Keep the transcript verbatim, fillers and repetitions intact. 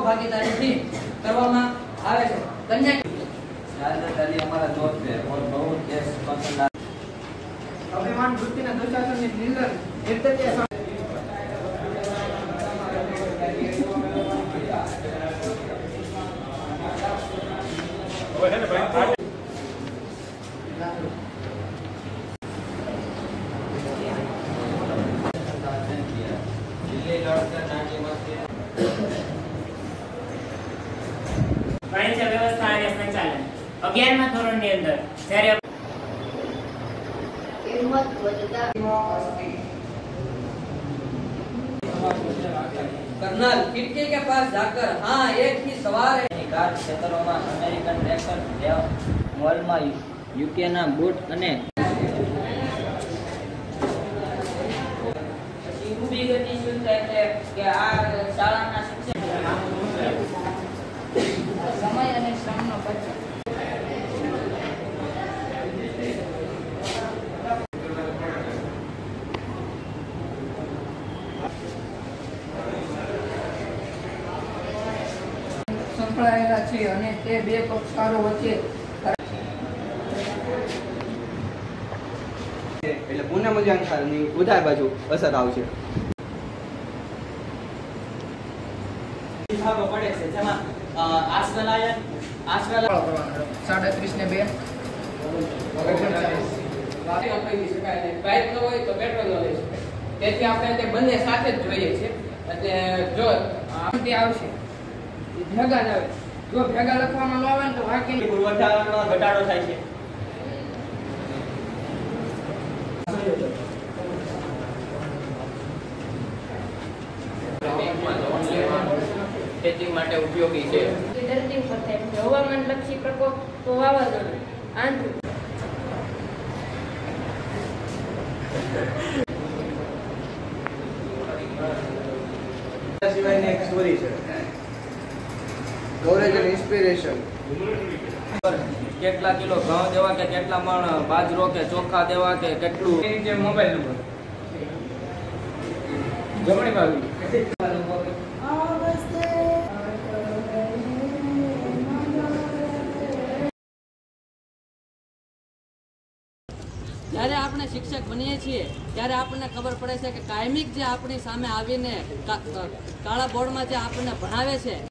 ભાગીદારીથી કરવામાં આવે છે। કન્યા शाहादत अली हमारा दोस्त है और बहुत देश पसंद अभिमान वृत्तिના દુશાસનની નિંદન નિર્દય વાણિજ્ય વ્યવસ્થા અને સંચાલન અગિયારમા ધોરણની અંદર જ્યારે કિંમત વધતા कर्नल खिड़की के पास जाकर हाँ एक ही सवाल है। કાર ક્ષેત્રોમાં અમેરિકન રેકર મોલમાં યુકેના બૂટ અને ઊભી ગતિ શું થાય કે આ શાળાના શિક્ષક સમય અને શ્રમનો બચત સંકળાયેલા છે અને તે બે પક્ષકારો વચ્ચે એટલે પૂર્ણ મૂલ્યાંકનની ઉધાર બાજુ અસર આવશે। વિભાગો પડે છે જેમાં આશ્વલાયન આશ્વલાયન સાડત્રીસ ને બે વાપી આપી શકાય નહીં બાઇક ન હોય તો પેટ્રોલ ન લઈ શકાય તેથી આપણે તે બંને સાથે જ જોઈએ છે એટલે જો આમ તે આવશે ભેગા જ આવે જો ભેગા લખવામાં ન આવે ને તો વાક્યની પુરવઠાનો ઘટાડો થાય છે। ખેતી માટે ઉપયોગી છે। ધરતી ઉપર થાય હવામાન લક્ષી પ્રકોપ તો વાવાઝોડું આંધ્ર સિવાયની એક સ્ટોરી છે કવરેજ એન્ડ ઇન્સ્પિરેશન। કેટલા કિલો ઘઉં દેવા કે કેટલા મણ બાજરો કે ચોખા દેવા કે કેટલું જે મોબાઈલ નંબર જમણી બાજુ જ્યારે આપણે શિક્ષક બનીએ છીએ ત્યારે આપણને ખબર પડે છે કે કાયમિક જે આપણી સામે આવીને કાળા બોર્ડમાં જે આપણને ભણાવે છે